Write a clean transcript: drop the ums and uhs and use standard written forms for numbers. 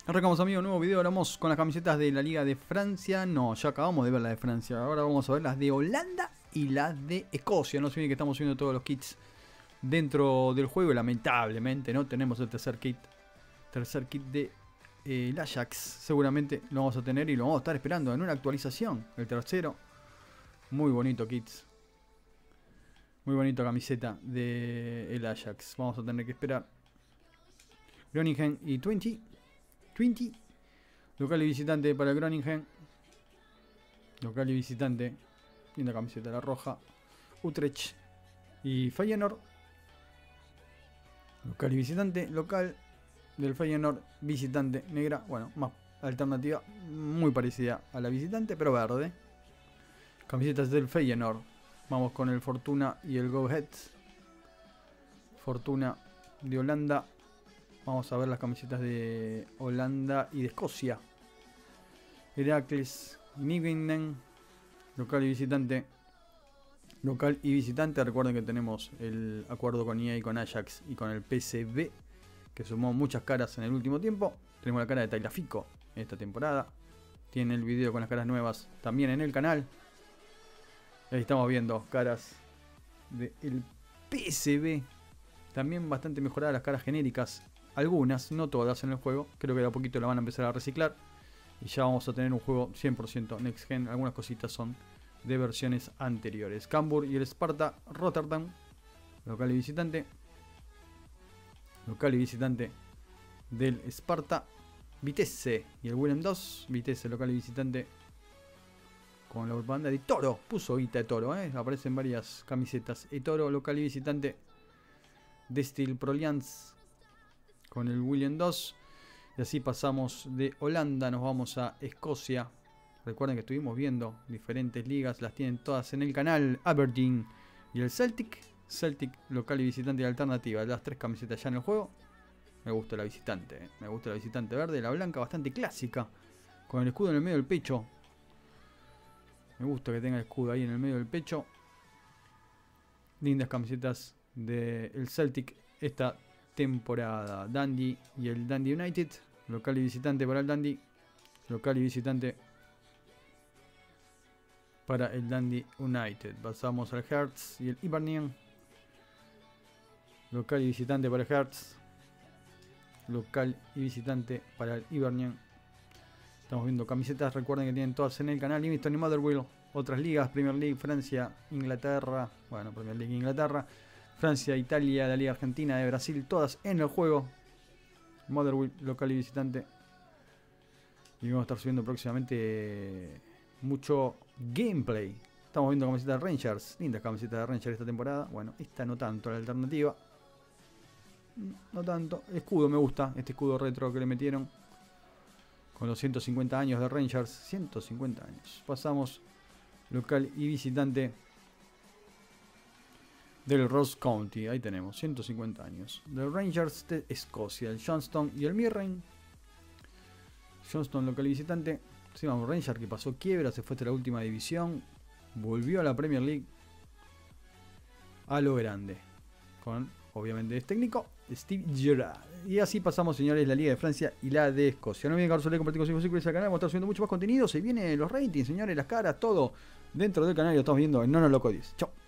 Arrancamos, amigos, nuevo video. Hablamos con las camisetas de la Liga de Francia. No, ya acabamos de ver la de Francia. Ahora vamos a ver las de Holanda y las de Escocia. No se olviden que estamos subiendo todos los kits dentro del juego. Y lamentablemente no tenemos el tercer kit. Tercer kit de el Ajax. Seguramente lo vamos a tener y lo vamos a estar esperando en una actualización. El tercero. Muy bonito kits. Muy bonita camiseta de el Ajax. Vamos a tener que esperar. Groningen y 20. Local y visitante para el Groningen. Local y visitante. Linda camiseta, la roja. Utrecht y Feyenoord. Local y visitante. Local del Feyenoord. Visitante negra. Bueno, más alternativa. Muy parecida a la visitante, pero verde. Camisetas del Feyenoord. Vamos con el Fortuna y el Go Ahead. Fortuna de Holanda. Vamos a ver las camisetas de Holanda y de Escocia. Heracles y Nijmegen. Local y visitante. Local y visitante. Recuerden que tenemos el acuerdo con EA y con Ajax y con el PSV, que sumó muchas caras en el último tiempo. Tenemos la cara de Tagliafico en esta temporada. Tiene el video con las caras nuevas también en el canal. Ahí estamos viendo caras del PSV. También bastante mejoradas las caras genéricas. Algunas, no todas en el juego. Creo que de a poquito la van a empezar a reciclar. Y ya vamos a tener un juego 100% Next Gen. Algunas cositas son de versiones anteriores. Cambuur y el Sparta Rotterdam. Local y visitante. Local y visitante del Sparta. Vitesse y el Willem 2. Vitesse, local y visitante. Con la banda de Toro. Puso guita de Toro, aparecen varias camisetas. Y Toro, local y visitante. De Steel Proliance. Con el Willem 2. Y así pasamos de Holanda. Nos vamos a Escocia. Recuerden que estuvimos viendo diferentes ligas. Las tienen todas en el canal. Aberdeen y el Celtic. Celtic, local y visitante de alternativa. Las tres camisetas ya en el juego. Me gusta la visitante. Me gusta la visitante verde. La blanca bastante clásica. Con el escudo en el medio del pecho. Me gusta que tenga el escudo ahí en el medio del pecho. Lindas camisetas del Celtic esta temporada. Dundee y el Dundee United. Local y visitante para el Dundee. Local y visitante para el Dundee United. Pasamos al Hearts y el Hibernian. Local y visitante para el Hearts. Local y visitante para el Hibernian. Estamos viendo camisetas. Recuerden que tienen todas en el canal. Livingston y Motherwell. Otras ligas. Premier League, Francia, Inglaterra. Bueno, Premier League, Inglaterra. Francia, Italia, la Liga Argentina, de Brasil. Todas en el juego. Motherwell, local y visitante. Y vamos a estar subiendo próximamente mucho gameplay. Estamos viendo camisetas de Rangers. Lindas camisetas de Rangers esta temporada. Bueno, esta no tanto, la alternativa. No tanto. El escudo me gusta. Este escudo retro que le metieron. Con los 150 años de Rangers. 150 años. Pasamos local y visitante del Ross County. Ahí tenemos 150 años. Del Rangers de Escocia. El Johnstone y el Mirren. Johnstone local y visitante. Sí, vamos, Rangers que pasó quiebra. Se fue hasta la última división. Volvió a la Premier League. A lo grande. Con, obviamente, es técnico Steve Gerrard. Y así pasamos, señores, la Liga de Francia y la de Escocia. No olviden darle like, compartir con sus amigos al canal. Vamos a estar subiendo mucho más contenido. Se vienen los ratings, señores, las caras, todo dentro del canal. Y lo estamos viendo en Nono Loco 10. Chau.